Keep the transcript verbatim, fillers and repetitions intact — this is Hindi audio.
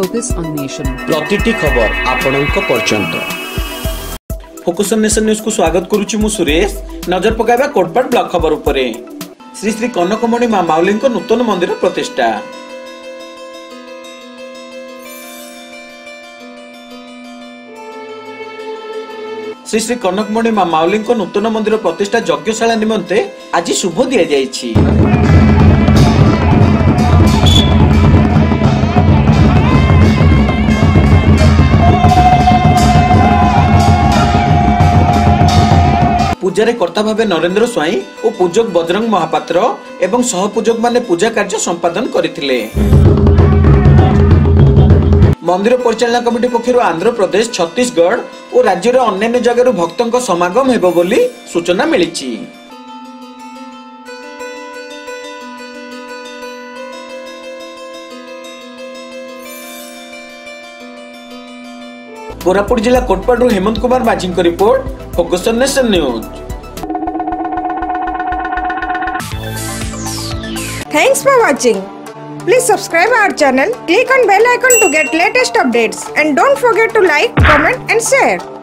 Focus on Nation. प्रतिटी खबर आपणक पर्यंत फोकस ऑन नेशन न्यूज को स्वागत करुछि मु सुरेश। नजर पकाइबा कोटपाड ब्लॉक खबर उपरे। श्री श्री कनकमणि मां माउलींक नूतन मंदिर प्रतिष्ठा। श्री श्री कनकमणि मां माउलींक नूतन मंदिर प्रतिष्ठा यज्ञशाला निमंते आज शुभ दिया जायछि। पूजारे कर्ता भावे नरेंद्र स्वाई और पूजक बजरंग महापात्र एवं सहपूजक माने पूजा कार्य संपादन करथिले। मंदिर परिचालना कमिटी पक्षरु आंध्र प्रदेश, छत्तीसगढ़ और राज्यर अन्य जगह भक्तों समागम हेबो बोली सूचना मिलिछि। कोरापुट जिला कोटपाडू हेमंत कुमार माझी को report, focus on nation news. Thanks for watching. Please subscribe our channel, click on bell icon to get latest updates, and don't forget to like, comment and share.